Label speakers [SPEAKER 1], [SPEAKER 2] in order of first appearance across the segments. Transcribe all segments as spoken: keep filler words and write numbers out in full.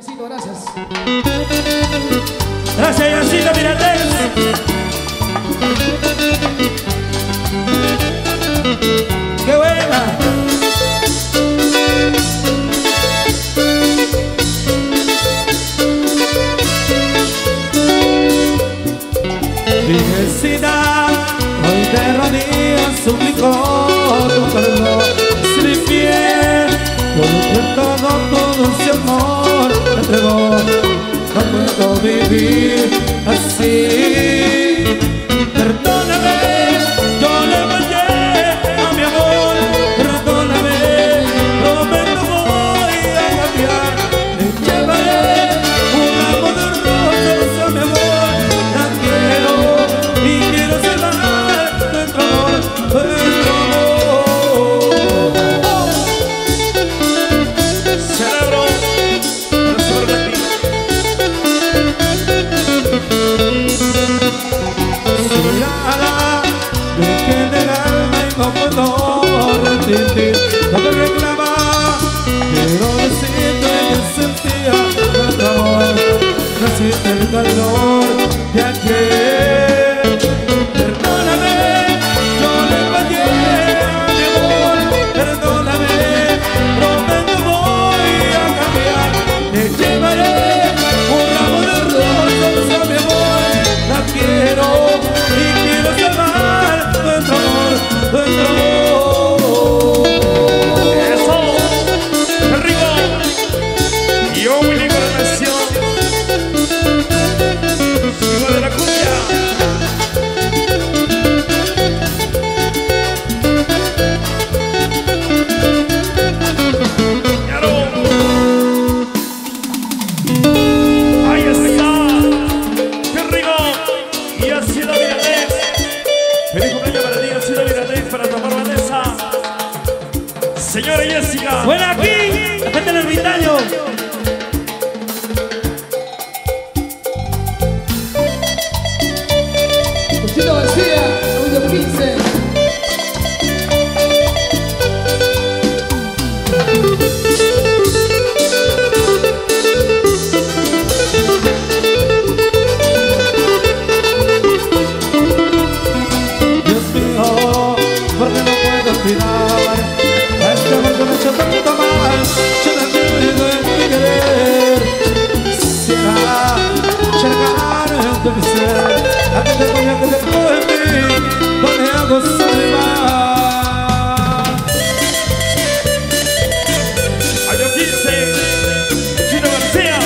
[SPEAKER 1] Yacito, gracias.
[SPEAKER 2] Gracias, Yacito Mirandés. ¡Qué buena! Virgencita, hoy de rodillas suplico tu perdón. Sin fiel, todo, todo, todo ese amor me entregó. No puedo vivir así. Perdóname, yo le fallé a mi amor. Perdóname, prometo voy a cambiar. Me llevaré un ramo de rosas a mi amor. La quiero y quiero salvar nuestro amor, nuestro amor. Celebro el sorbetín. Su mirada me queda el alma y no puedo resistir. No te reclama, quiero decirte que sentía nuestro amor. No siente el calor de ayer. Perdóname, yo le fallé a mi amor. Perdóname, prometo voy a cambiar. Te llevaré un ramo de rosas a mi amor. La quiero y quiero salvar nuestro amor, nuestro amor. Eso, qué rico. Yo muy lindo la nación. Sigo de la cumbia. Claro. Ahí está. Qué rico. Y así la Mirandés. Feliz cumpleaños para ti, así la Mirandés, para tu amor Vanessa. Señora Jessica. Buena aquí. La gente del ermitaño.
[SPEAKER 1] Chito García, audio quince.
[SPEAKER 2] Dios mío, porque no puedo olvidar a este amor que me ha hecho tanto mal. Yo no entiendo en mi querer. Quisiera llegar de mi ser a que te ponga que después de mí, donde hago soledad. Año quince, Chito García.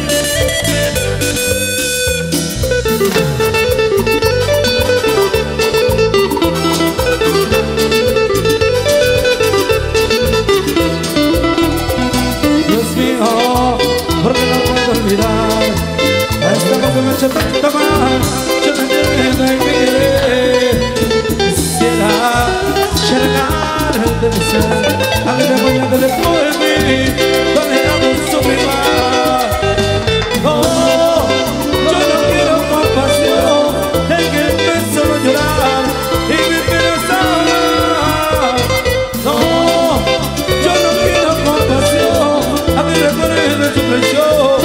[SPEAKER 2] Dios mío, porque no puedo olvidar a esta mujer que me ha hecho tanto mal. Yo te entiendo en mi querer. Quisiera llegar de mi ser a que te ponga que después de mí, donde hago sufrir más. No, yo no quiero compasión del que empezó a llorar y me quiero salvar. No, yo no quiero compasión a que recuerde su presión.